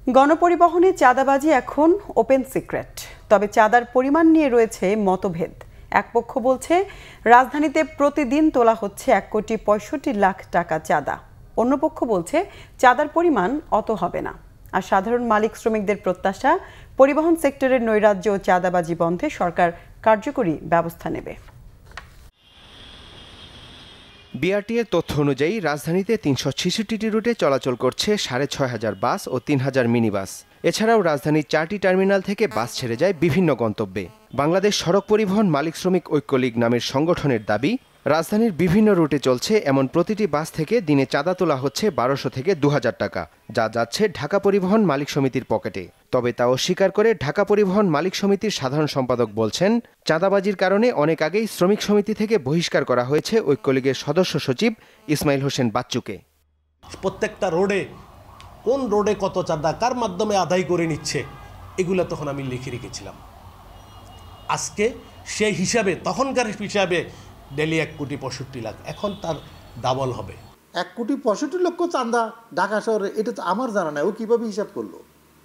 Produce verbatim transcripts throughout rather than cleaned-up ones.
গণপরিবহনে চাঁদাবাজি এখন open secret, তবে চাঁদার পরিমাণ নিয়ে রয়েছে মতভেদ। এক পক্ষ বলছে রাজধানীতে প্রতিদিন তোলা হচ্ছে এক কোটি পঁয়ষট্টি লাখ টাকা চাঁদা, অন্য পক্ষ বলছে চাঁদার পরিমাণ অত হবে না। আর সাধারণ মালিক শ্রমিকদের প্রত্যাশা, পরিবহন সেক্টরের নৈরাজ্য ও চাঁদাবাজি বন্ধে সরকার কার্যকরী ব্যবস্থা নেবে। বিআরটিএর তথ্য অনুযায়ী রাজধানীতে তিনশো ছেষট্টিটি রুটে চলাচল করছে সাড়ে ছয় হাজার বাস ও তিন হাজার মিনি বাস। এছাড়াও রাজধানীর চারটি টার্মিনাল থেকে বাস ছেড়ে যায় বিভিন্ন গন্তব্যে। বাংলাদেশ সড়ক পরিবহন মালিক শ্রমিক ঐক্য লীগ নামের সংগঠনের দাবি, রাজধানীর বিভিন্ন রুটে চলছে এমন প্রতিটি বাস থেকে দিনে চাঁদা তোলা হচ্ছে বারোশো থেকে দু হাজার টাকা, যা যাচ্ছে ঢাকা পরিবহন মালিক সমিতির পকেটে। তবে তা অস্বীকার করে ঢাকা পরিবহন মালিক সমিতির সাধারণ সম্পাদক বলছেন, চাঁদাবাজির কারণে অনেক আগেই শ্রমিক সমিতি থেকে বহিষ্কার করা হয়েছে ঐক্য লীগের সদস্য সচিব ইসমাইল হোসেন বাচ্চুকে। প্রত্যেকটা রোডে কোন রোডে কত চাঁদা কার মাধ্যমে আদায় করে নিচ্ছে এগুলো তখন আমি লিখে রেখেছিলাম। আজকে সেই হিসাবে, তখনকার হিসাবে ডেলি এক কোটি পঁয়ষট্টি লাখ, এখন তার ডাবল হবে। এক কোটি পঁয়ষট্টি লক্ষ চাঁদা ঢাকা শহরে, এটা তো আমার জানা নাই ও কীভাবে হিসাব করলো।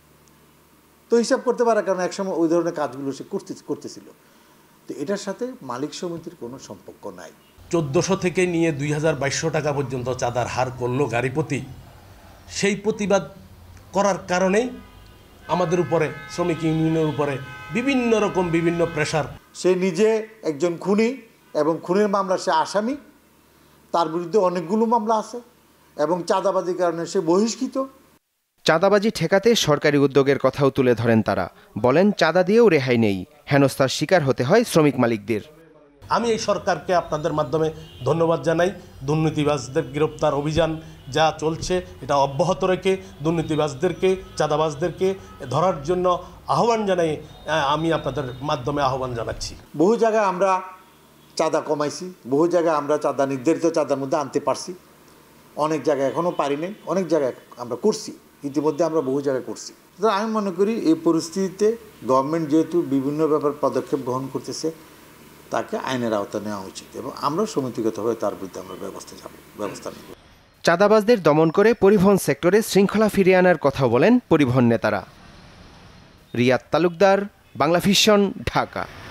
তো হিসাব করতে পারার কারণে একসময় ওই ধরনের কাজগুলো সে করতে করতেছিল। তো এটার সাথে মালিক সমিতির কোনো সম্পর্ক নাই। চোদ্দোশো থেকে নিয়ে দুই হাজার বাইশশো টাকা পর্যন্ত চাঁদার হার করলো গাড়ি প্রতি। সেই প্রতিবাদ করার কারণেই আমাদের উপরে, শ্রমিক ইউনিয়নের উপরে বিভিন্ন রকম বিভিন্ন প্রেশার। সে নিজে একজন খুনি এবং খুনের মামলা সে আসামি, তার বিরুদ্ধে অনেকগুলো মামলা আছে এবং চাঁদাবাজির কারণে সে বহিষ্কৃত। চাঁদাবাজি ঠেকাতে সরকারি উদ্যোগের কথাও তুলে ধরেন তারা। বলেন, চাঁদা দিয়েও রেহাই নেই, হেনস্থার শিকার হতে হয় শ্রমিক মালিকদের। আমি এই সরকারকে আপনাদের মাধ্যমে ধন্যবাদ জানাই। দুর্নীতিবাজদের গ্রেপ্তার অভিযান যা চলছে এটা অব্যাহত রেখে দুর্নীতিবাজদেরকে, চাঁদাবাজদেরকে ধরার জন্য আহ্বান জানাই। আমি আপনাদের মাধ্যমে আহ্বান জানাচ্ছি। বহু জায়গায় আমরা চাঁদা কমাইছি, বহু জায়গায় আমরা চাঁদা নির্ধারিত চাঁদার মধ্যে আনতে পারছি, অনেক জায়গায় এখনও পারিনি, অনেক জায়গায় আমরা করছি, ইতিমধ্যে আমরা বহু জায়গায় করছি। আমি মনে করি এই পরিস্থিতিতে গভর্নমেন্ট যেহেতু বিভিন্ন ব্যাপার পদক্ষেপ গ্রহণ করতেছে, তাকে আইনের আওতায় নেওয়া উচিত এবং আমরা সমিতিগতভাবে তার বিরুদ্ধে আমরা ব্যবস্থা যাব ব্যবস্থা নেব। চাঁদাবাজদের দমন করে পরিবহন সেক্টরে শৃঙ্খলা ফিরিয়ে আনার কথাও বলেন পরিবহন নেতারা। রিয়াদ তালুকদার, বাংলাভিশন, ঢাকা।